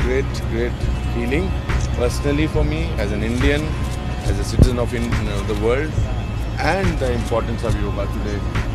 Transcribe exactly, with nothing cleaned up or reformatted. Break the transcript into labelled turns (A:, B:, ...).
A: great, great feeling personally for me as an Indian, as a citizen of in, you know, the world, and the importance of yoga today.